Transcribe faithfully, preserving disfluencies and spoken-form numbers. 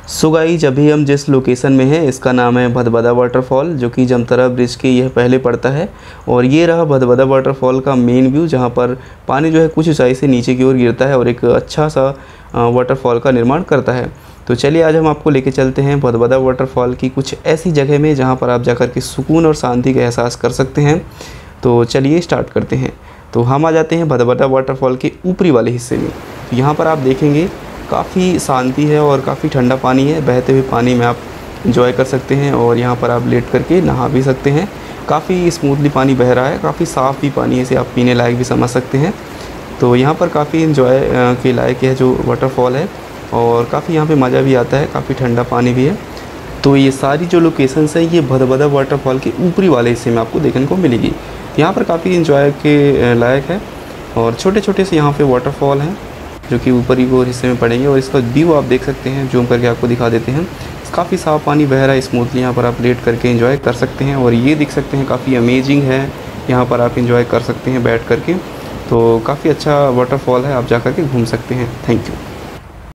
So guys, अभी हम जिस लोकेशन में हैं इसका नाम है भदभदा वाटरफॉल, जो कि जमतारा ब्रिज के यह पहले पड़ता है। और ये रहा भदभदा वाटरफॉल का मेन व्यू, जहाँ पर पानी जो है कुछ ऊंचाई से नीचे की ओर गिरता है और एक अच्छा सा वाटरफॉल का निर्माण करता है। तो चलिए आज हम आपको लेके चलते हैं भदभदा वाटरफॉल की कुछ ऐसी जगह में जहाँ पर आप जाकर के सुकून और शांति का एहसास कर सकते हैं। तो चलिए स्टार्ट करते हैं। तो हम आ जाते हैं भदभदा वाटरफॉल के ऊपरी वाले हिस्से में। तो यहाँ पर आप देखेंगे काफ़ी शांति है और काफ़ी ठंडा पानी है। बहते हुए पानी में आप एंजॉय कर सकते हैं और यहाँ पर आप लेट करके नहा भी सकते हैं। काफ़ी स्मूथली पानी बह रहा है, काफ़ी साफ़ भी पानी है, इसे आप पीने लायक भी समझ सकते हैं। तो यहाँ पर काफ़ी एंजॉय के लायक है जो वाटरफॉल है और काफ़ी यहाँ पे मज़ा भी आता है, काफ़ी ठंडा पानी भी है। तो ये सारी जो लोकेशंस है ये भदभदा वाटरफॉल के ऊपरी वाले हिस्से में आपको देखने को मिलेगी। यहाँ पर काफ़ी एंजॉय के लायक है और छोटे छोटे से यहाँ पे वाटरफॉल हैं जो कि ऊपरी को हिस्से में पड़ेंगे। और इसका व्यू आप देख सकते हैं, जूम करके आपको दिखा देते हैं। काफ़ी साफ़ पानी बह रहा है स्मूथली, यहाँ पर आप लेट करके एंजॉय कर सकते हैं। और ये देख सकते हैं काफ़ी अमेजिंग है, यहाँ पर आप एंजॉय कर सकते हैं बैठ करके। तो काफ़ी अच्छा वाटरफॉल है, आप जा कर के घूम सकते हैं। Thank you.